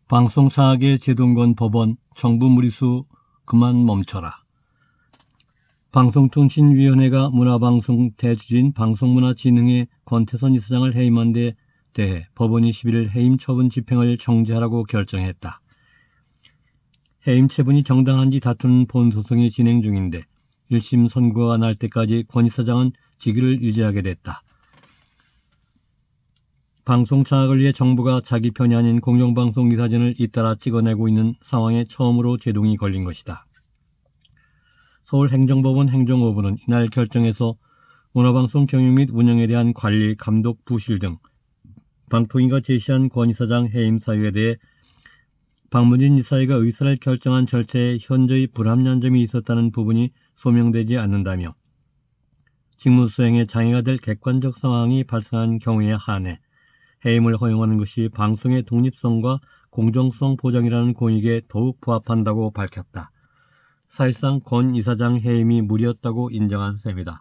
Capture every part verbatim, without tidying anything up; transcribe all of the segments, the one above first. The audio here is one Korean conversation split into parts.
방송사학의 제동건 법원 정부 무리수 그만 멈춰라. 방송통신위원회가 문화방송 대주주인 방송문화진흥회 권태선 이사장을 해임한 데 대해 법원이 십일일 해임 처분 집행을 정지하라고 결정했다. 해임 처분이 정당한지 다투는 본소송이 진행 중인데 일 심 선고가 날 때까지 권 이사장은 직위를 유지하게 됐다. 방송 장악을 위해 정부가 자기 편이 아닌 공영방송 이사진을 잇따라 찍어내고 있는 상황에 처음으로 제동이 걸린 것이다. 서울행정법원 행정오부는 이날 결정에서 문화방송 경영 및 운영에 대한 관리, 감독, 부실 등 방통위가 제시한 권 이사장 해임 사유에 대해 박문진 이사회가 의사를 결정한 절차에 현저히 불합리한 점이 있었다는 부분이 소명되지 않는다며 직무수행에 장애가 될 객관적 상황이 발생한 경우에 한해 해임을 허용하는 것이 방송의 독립성과 공정성 보장이라는 공익에 더욱 부합한다고 밝혔다. 사실상 권 이사장 해임이 무리였다고 인정한 셈이다.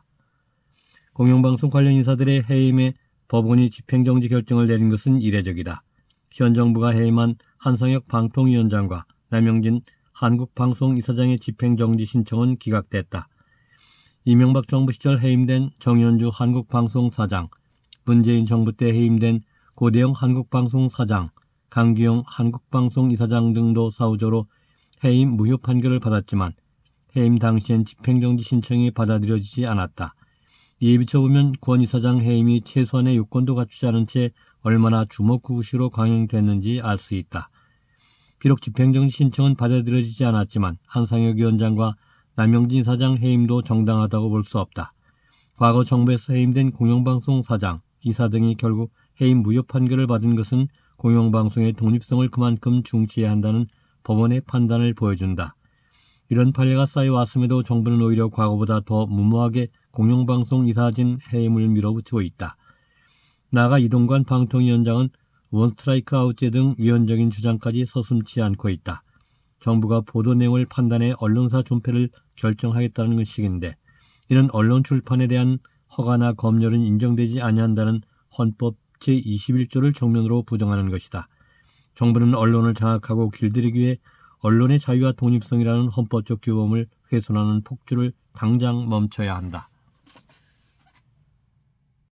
공영방송 관련 인사들의 해임에 법원이 집행정지 결정을 내린 것은 이례적이다. 현 정부가 해임한 한상혁 방통위원장과 남영진 한국방송 이사장의 집행정지 신청은 기각됐다. 이명박 정부 시절 해임된 정현주 한국방송사장, 문재인 정부 때 해임된 고대영 한국방송사장, 강기용 한국방송 이사장 등도 사후적으로 해임 무효 판결을 받았지만 해임 당시엔 집행정지 신청이 받아들여지지 않았다. 이에 비춰보면 권 이사장 해임이 최소한의 요건도 갖추지 않은 채 얼마나 주먹구구시로 강행됐는지 알 수 있다. 비록 집행정지 신청은 받아들여지지 않았지만 한상혁 위원장과 남영진 사장 해임도 정당하다고 볼 수 없다. 과거 정부에서 해임된 공영방송 사장, 이사 등이 결국 해임 무효 판결을 받은 것은 공영방송의 독립성을 그만큼 중시해야 한다는 법원의 판단을 보여준다. 이런 판례가 쌓여왔음에도 정부는 오히려 과거보다 더 무모하게 공영방송 이사진 해임을 밀어붙이고 있다. 나아가 이동관 방통위원장은 원스트라이크 아웃제 등 위헌적인 주장까지 서슴지 않고 있다. 정부가 보도 내용을 판단해 언론사 존폐를 결정하겠다는 식인데 이런 언론 출판에 대한 허가나 검열은 인정되지 아니한다는 헌법 제이십일조를 정면으로 부정하는 것이다. 정부는 언론을 장악하고 길들이기 위해 언론의 자유와 독립성이라는 헌법적 규범을 훼손하는 폭주를 당장 멈춰야 한다.